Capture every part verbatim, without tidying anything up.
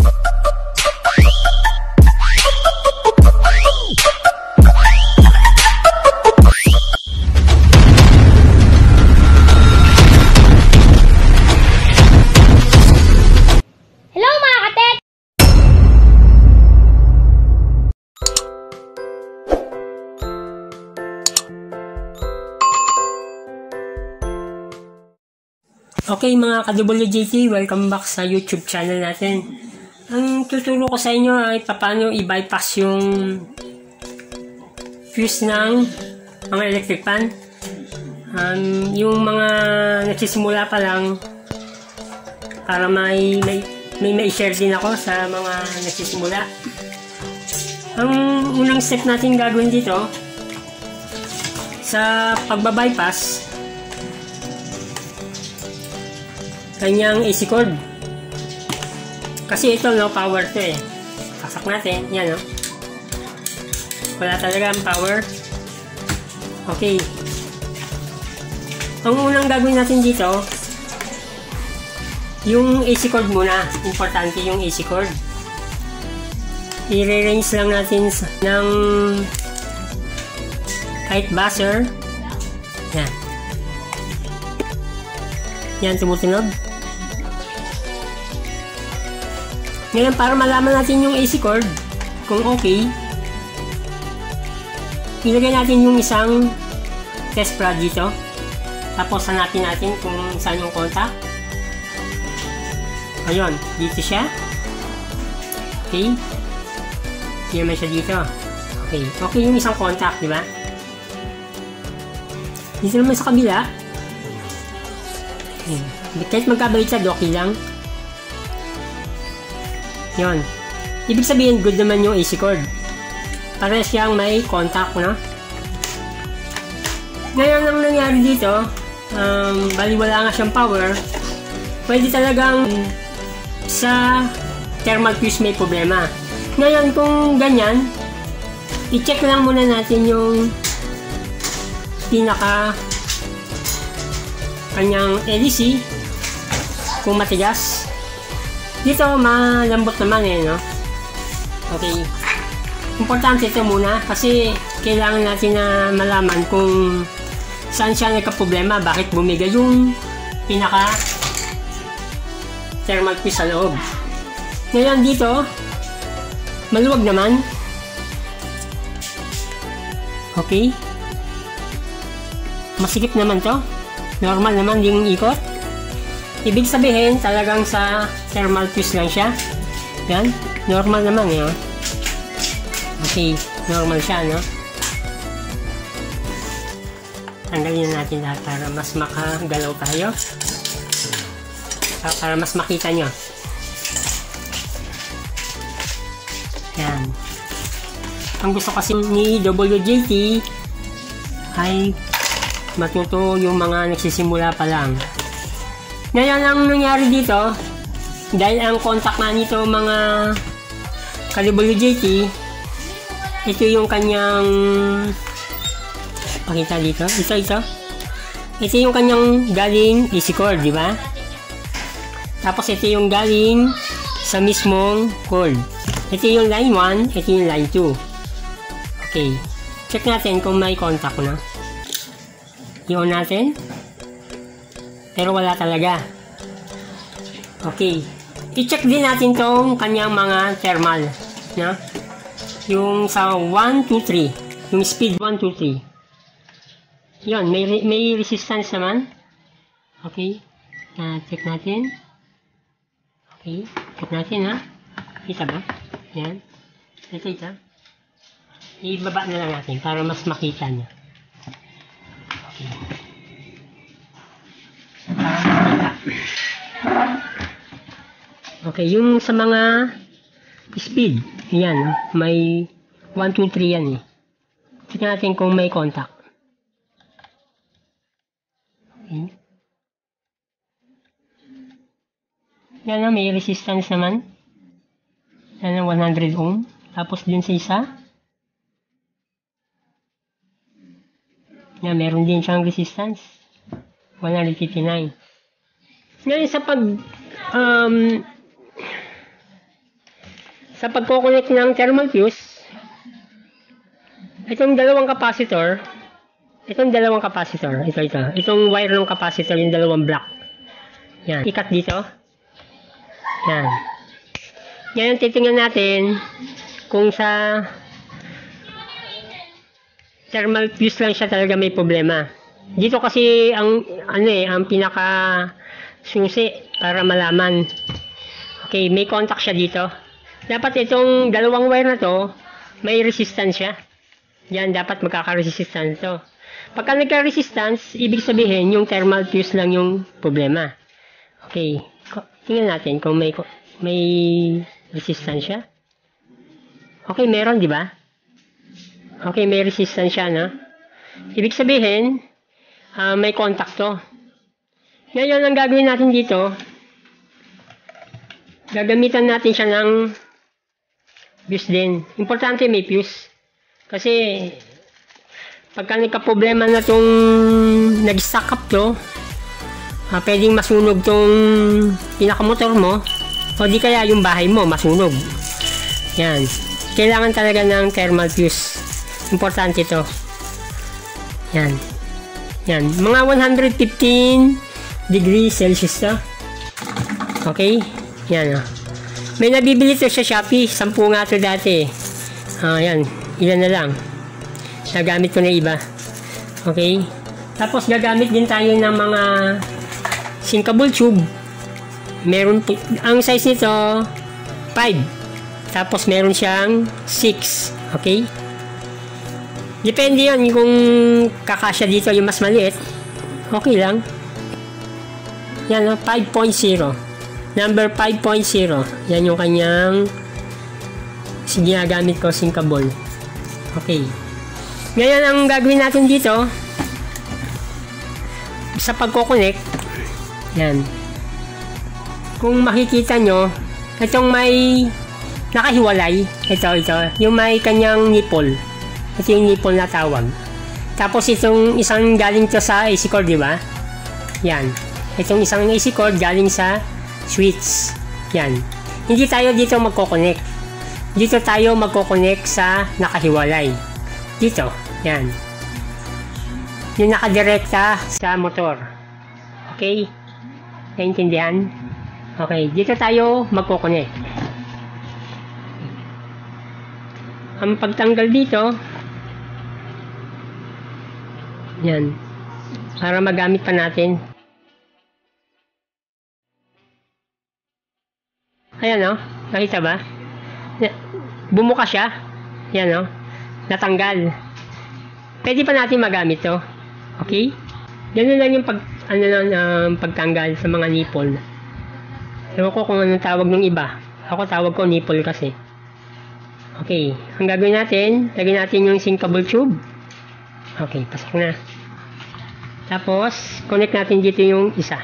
Okay mga ka-W J T, welcome back sa YouTube channel natin. Ang tuturo ko sa inyo ay paano i-bypass yung fuse ng mga electric fan. Um, yung mga nagsisimula pa lang, para may may, may may-share din ako sa mga nagsisimula. Ang unang step natin gagawin dito sa pagbabypass, kanyang A C cord. Kasi ito no power to eh. Saksak natin. Yan no. Wala talaga ang power. Okay. Ang unang gagawin natin dito, yung A C cord muna. Importante yung A C cord. I-rearrange lang natin ng kahit buzzer. Yan. Yan, tumutunog. Ngayon, para malaman natin yung A C cord, kung okay, ilagay natin yung isang test prod dito. Tapos, hanapin natin kung saan yung contact. Ayun, dito siya. Okay. Hindi naman siya dito. Okay. Okay yung isang contact, di ba? Dito naman sa kabila. Ayan. Kahit magkabaliktad, okay lang. Yun. Ibig sabihin, good naman yung A C cord. Para siyang may contact, no? Ngayon, ang nangyari dito, um, bali wala nga siyang power, pwede talagang sa thermal fuse may problema. Ngayon, kung ganyan, i-check lang muna natin yung pinaka kanyang L E C kung matigas. Dito malambot naman eh, no? Okay. Importante ito muna kasi kailangan natin na malaman kung saan siya nagka-problema, bakit bumigay yung pinaka thermal fuse sa loob. Ngayon dito maluwag naman. Okay. Masikip naman to. Normal naman yung ikot. Ibig sabihin, talagang sa thermal fuse lang siya. Yan. Normal naman yun. Okay. Normal siya, no? Tanggalin na natin lahat para mas makagalaw tayo. Para mas makita nyo. Yan. Ang gusto kasi ni W J T ay matuto yung mga nagsisimula pa lang. Ngayon, ang nangyari dito, dahil ang contact na nito mga ka-W J T, ito yung kanyang pakita dito, ito, ito ito yung kanyang galing A C cord, di ba? Tapos ito yung galing sa mismong cord. Ito yung line one, ito yung line two. Okay, check natin kung may contact na. I-on natin. Pero wala talaga. Okay. I-check din natin tong kanyang mga thermal. No? Yung sa one, two, three. Yung speed one, two, three. Yun. May, may resistance naman. Okay. Uh, check natin. Okay. Check natin ha. Kita ba? Yan. Ito, ito. Ibaba na lang natin para mas makita niya. Okay. Okay, yung sa mga speed, yan, may one, two, three yan eh. Tignan natin kung may contact. Okay. Yan na, may resistance naman. Yan na, one hundred ohm. Tapos din sa isa. Yan, meron din siyang resistance. one fifty-nine. Ngayon sa pag um, sa pagkoconnect ng thermal fuse, itong dalawang capacitor, itong dalawang capacitor, ito, ito, itong wire ng capacitor, yung dalawang block. Yan, ikat dito. Yan. Ngayon, titingnan natin kung sa thermal fuse lang siya talaga may problema. Dito kasi ang ano eh, ang pinaka susi para malaman. Okay, may contact siya dito. Dapat itong dalawang wire na to, may resistance siya. Yan, dapat magkaka-resistance to. Pagka nagka-resistance, ibig sabihin yung thermal fuse lang yung problema. Okay, tingnan natin kung may may resistance siya. Okay, meron, di ba? Okay, may resistance siya, no? Ibig sabihin, uh, may contact to. Ngayon, ang gagawin natin dito, gagamitan natin siya ng fuse din. Importante may fuse. Kasi, pagka nagka-problema na itong nag-stack up to, uh, pwedeng masunog tong pinakamotor mo, o di kaya yung bahay mo masunog. Yan. Kailangan talaga ng thermal fuse. Importante ito. Yan. Yan. Mga one hundred fifteen degrees Celsius to. Okay? Yan. Oh. May nabibili ito sa Shopee. Sampu nga ito dati. Ah, yan. Ilan na lang. Nagamit ko na iba. Okay? Tapos gagamit din tayo ng mga sinkable tube. Meron po, ang size nito five. Tapos meron siyang six. Okay? Depende yan kung kakasya dito yung mas maliit. Okay lang. Yan, five point zero. Number five point zero. Yan yung kanyang ginagamit ko, sinkable. Okay. Ngayon, ang gagawin natin dito sa pagkoconnect, yan. Kung makikita nyo, itong may nakahiwalay, ito, ito, yung may kanyang nipple. Ito yung nipple na tawag. Tapos itong isang galing to sa A C cord, di ba? Yan. Itong isang A C cord galing sa switch. Yan. Hindi tayo dito magko-connect. Dito tayo magko-connect sa nakahiwalay. Dito. Yan. Yung nakadirekta sa motor. Okay? Naintindihan? Okay. Dito tayo magko-connect. Ang pagtanggal dito, yan, para magamit pa natin. Ayan, o, nakita ba? Bumuka siya. Yan, o, natanggal. Pwede pa natin magamit to. Okay? Ganun lang yung pag, ano lang, um, pagtanggal sa mga nipple. Ewan ko kung anong tawag ng iba. Ako tawag ko nipple kasi. Okay, ang gagawin natin, lagyan natin yung sinkable tube. Okay, pasok na. Tapos, connect natin dito yung isa.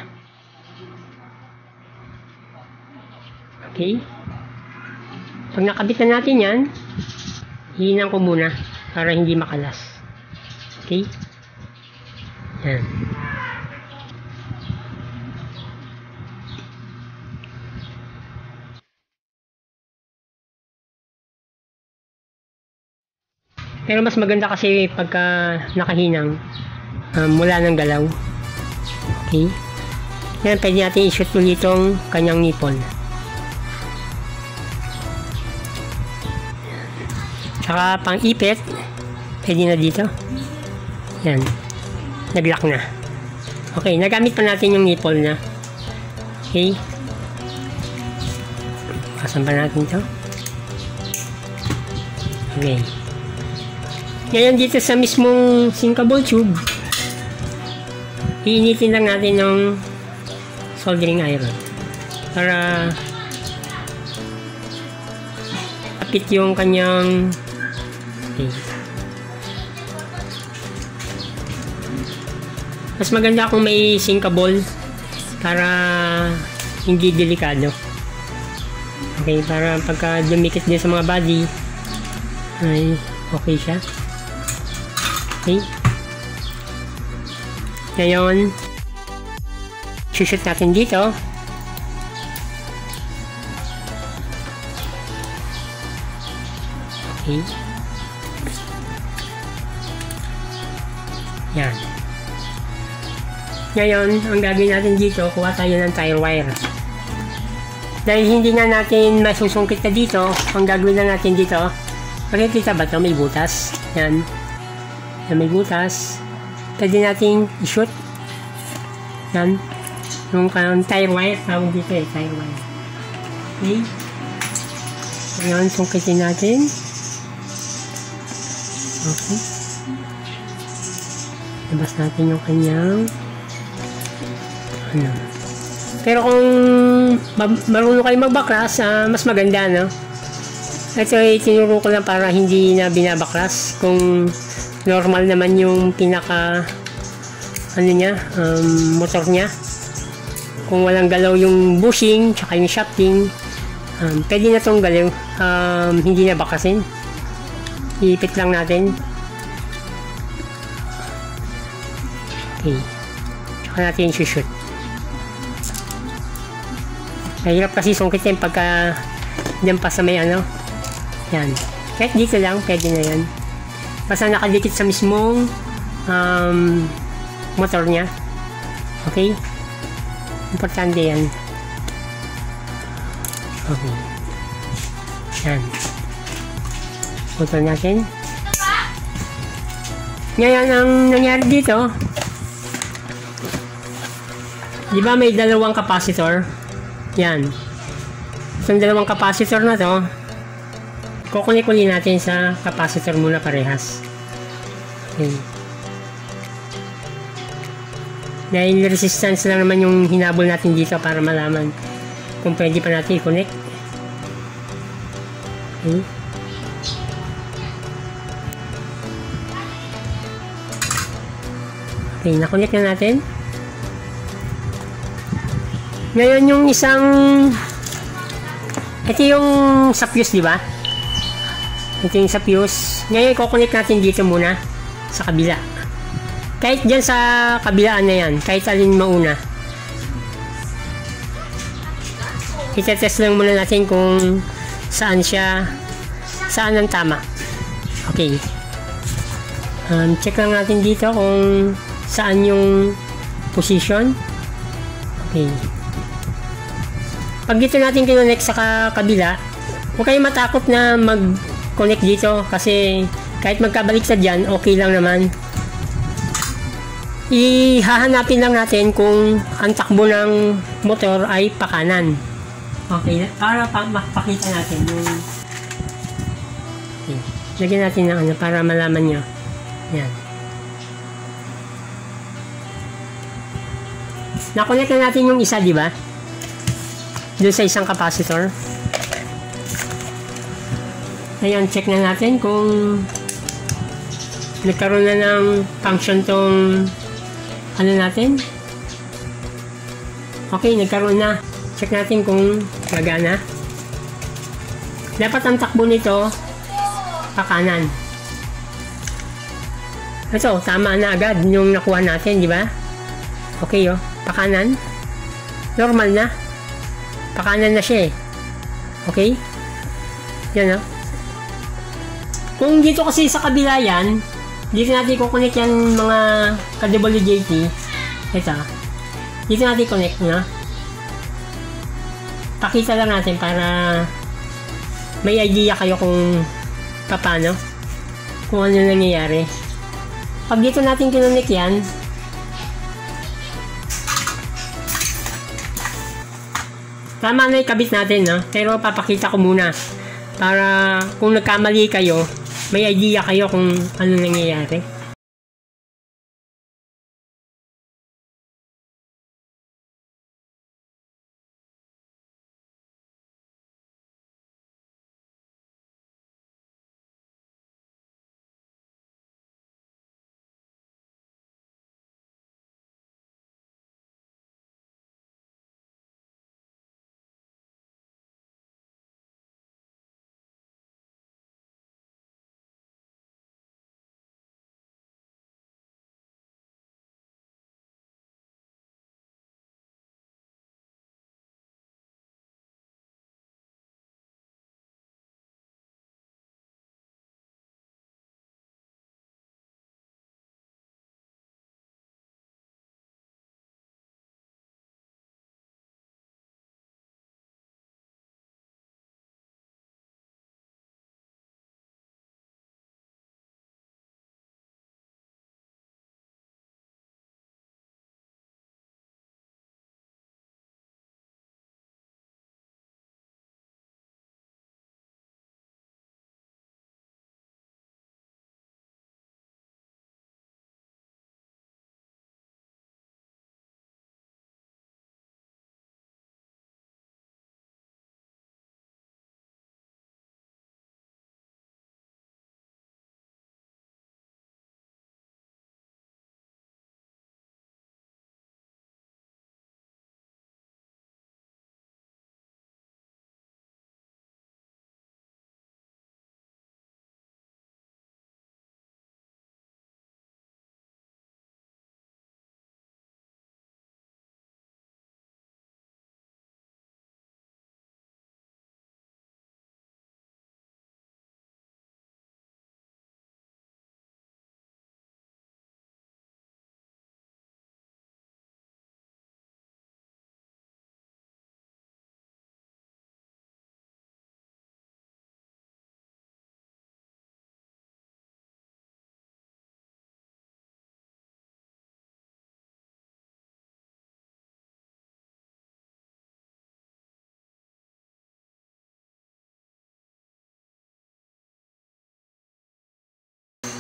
Okay. Pag nakabit na natin yan, hihinan ko muna para hindi makalas. Okay. Yan. Pero mas maganda kasi pagka nakahinang, um, wala ng galaw. Okay. Yan, pwede natin i-shoot ulit itong kanyang nipple. Saka pang ipit, pwede na dito. Yan. Nag-lock na. Okay, nagamit pa natin yung nipple na. Okay. Pasan pa natin ito. Okay. Ngayon dito sa mismong sinkable tube, iinitin lang natin ng soldering iron para kapit yung kanyang, okay. Mas maganda kung may sinkable para hindi delikado. Okay, para pagka dumikit din sa mga body ay okay siya. Okay. Ngayon, shoot natin dito. Okay. Yan. Ngayon, ang gagawin natin dito, kuha tayo ng tire wire. Dahil hindi na natin masusungkit na dito, ang gagawin na natin dito, makikita ba ito? May butas. Yan. Yan, may butas. Pwede natin i-shoot. Yan. Yung um, tire wire, tawag dito eh, tire wire. Okay. Ngayon, sungkitin natin. Okay. Labas natin yung kanyang ano. Pero kung marunong kayo magbaklas, uh, mas maganda, no? Ito ay tinuro ko lang para hindi na binabaklas. Kung normal naman yung pinaka ano niya, um, motor niya. Kung walang galaw yung bushing, tsaka yung shafting, um, pwede na itong galaw. Um, hindi na baklasin. Iipit lang natin. Okay. Tsaka natin shoot. Mahirap kasi sungkitin pagka dyan pa sa may ano. Yan. Kahit dito lang, pwede na yan. Basta nakadikit sa mismong um, motor niya. Okay? Importante yan. Okay. Yan. Motor natin. Ngayon, ang nangyari dito, di ba may dalawang capacitor? Yan. So, dalawang capacitor na to, kukunik-uli natin sa capacitor muna parehas. Okay. Dahil resistance lang naman yung hinabol natin dito para malaman kung pwede pa natin i-connect. Okay. Okay, na-connect na natin. Ngayon yung isang ito yung sa fuse, di ba? Ito yung sa fuse. Ngayon i-connect natin dito muna sa kabila. Kahit dyan sa kabilaan na yan, kahit alin mauna. I-test lang muna natin kung saan siya, saan ang tama. Okay. Um, check lang natin dito kung saan yung position. Okay. Pag dito natin kinonect sa kabila, huwag kayong matakot na mag-connect dito kasi kahit magkabalik sa dyan, okay lang naman. Ihahanapin lang natin kung ang takbo ng motor ay pakanan. Okay, para pa makapakita natin yung okay. Lagyan natin ng ano para malaman nyo. Yan. Na-connect na natin yung isa, di ba? Doon sa isang capacitor. Ayan, check na natin kung nagkaroon na ng function tong ano natin. Okay, nagkaroon na. Check natin kung gagana. Dapat ang takbo nito pakanan. Ito, tama na agad yung nakuha natin, di ba? Okay, oh. Pakanan. Normal na. Pakanan na siya eh. Okay? Yan oh. Kung dito kasi sa kabila yan, dito natin kukunik yan mga ka-W J T. Ito. Dito natin connect na. Pakita lang natin para may idea kayo kung paano. Kung ano nangyayari. Pag dito natin kinunik yan, tama na ikabit natin, no? Pero papakita ko muna para kung nagkamali kayo, may idea kayo kung ano nangyayari.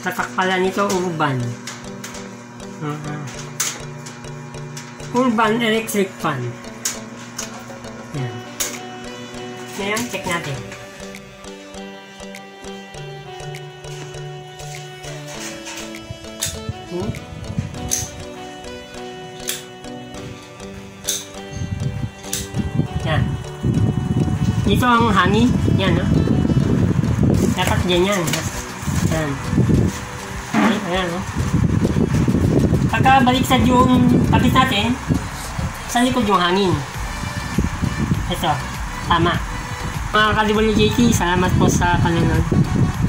tatak pala nito, Urban. Uh-huh. Urban electric fan. Yan. Ngayon, check natin. Hmm? Yan. Dito ang hangin. Yan, no? Dapat ganyan. Yan. Okay, ayan, no? Pagka baliktad yung kapit natin, sa likod yung hangin. Ito, tama. Mga Kalibol J T, salamat po sa panonood.